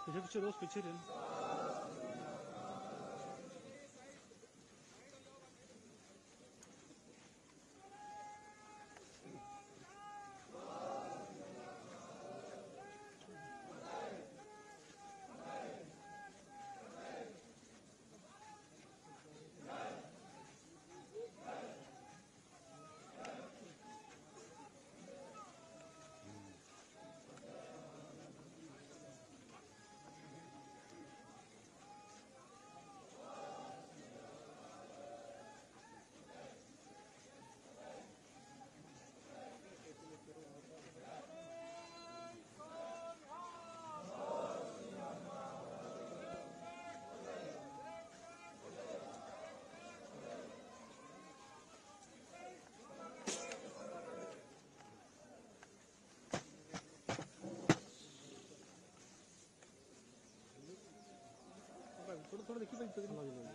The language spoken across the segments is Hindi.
पीछे दोस्त पीछे रहना। थोड़ा थोड़ा देखिए भाई।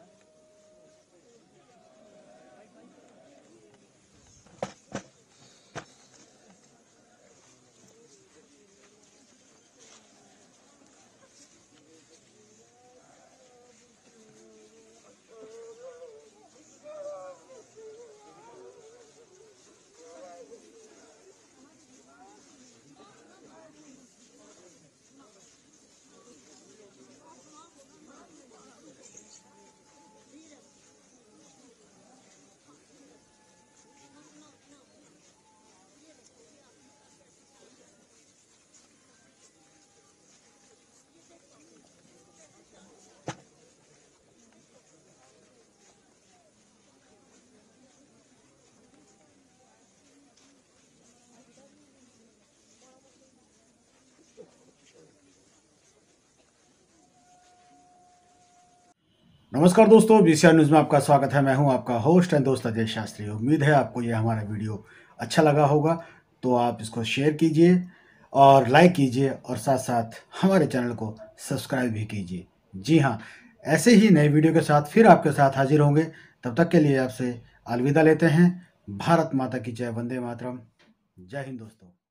नमस्कार दोस्तों, बीसीआर न्यूज़ में आपका स्वागत है। मैं हूं आपका होस्ट एंड दोस्त अजय शास्त्री। उम्मीद है आपको ये हमारा वीडियो अच्छा लगा होगा, तो आप इसको शेयर कीजिए और लाइक कीजिए और साथ-साथ हमारे चैनल को सब्सक्राइब भी कीजिए। जी हाँ, ऐसे ही नए वीडियो के साथ फिर आपके साथ हाजिर होंगे। तब तक के लिए आपसे अलविदा लेते हैं। भारत माता की जय, वंदे मातरम। जय हिंद दोस्तों।